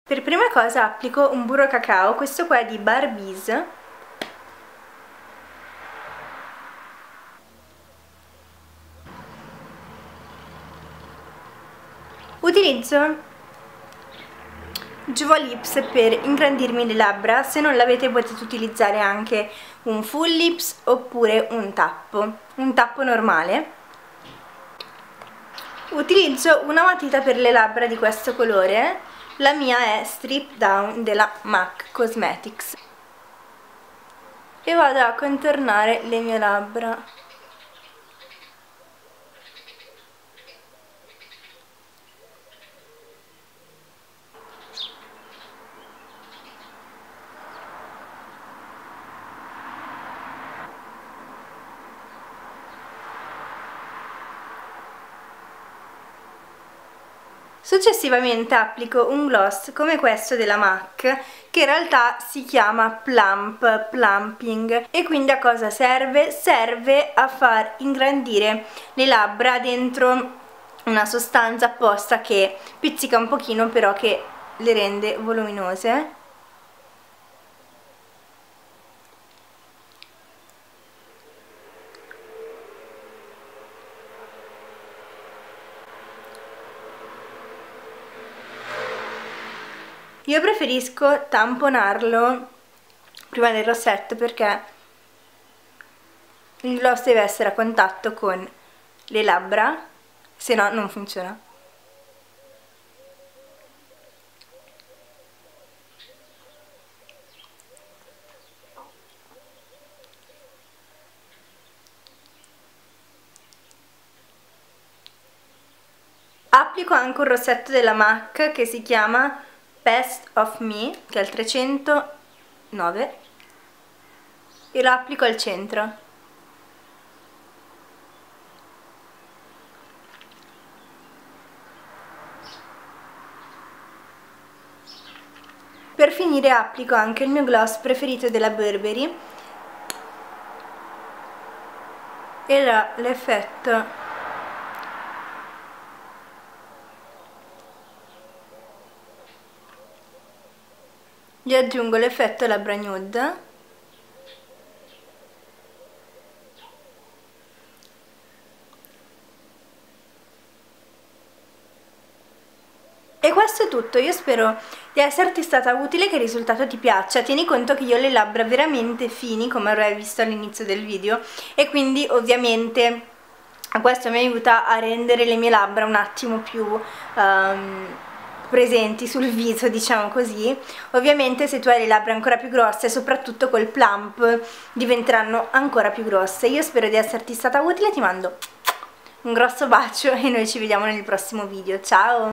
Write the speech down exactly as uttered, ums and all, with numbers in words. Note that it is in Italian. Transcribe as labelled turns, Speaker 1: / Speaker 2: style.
Speaker 1: Per prima cosa applico un burro cacao, questo qua è di Barbies. Utilizzo Juvo Lips per ingrandirmi le labbra, se non l'avete potete utilizzare anche un full lips oppure un tappo, un tappo normale. Utilizzo una matita per le labbra di questo colore, la mia è Strip Down della MAC Cosmetics e vado a contornare le mie labbra. Successivamente applico un gloss come questo della MAC che in realtà si chiama Plump, Plumping, e quindi a cosa serve? Serve a far ingrandire le labbra dentro una sostanza apposta che pizzica un pochino però che le rende voluminose. Io preferisco tamponarlo prima del rossetto perché il gloss deve essere a contatto con le labbra, se no non funziona. Applico anche un rossetto della MAC che si chiama Best of Me, che è il trecentonove, e lo applico al centro. Per finire applico anche il mio gloss preferito della Burberry e là l'effetto gli aggiungo l'effetto labbra nude e questo è tutto. Io spero di esserti stata utile, che il risultato ti piaccia. Tieni conto che io ho le labbra veramente fini, come avrai visto all'inizio del video, e quindi ovviamente questo mi aiuta a rendere le mie labbra un attimo più um, presenti sul viso, diciamo così. Ovviamente se tu hai le labbra ancora più grosse, soprattutto col plump, diventeranno ancora più grosse. Io spero di esserti stata utile, ti mando un grosso bacio e noi ci vediamo nel prossimo video. Ciao!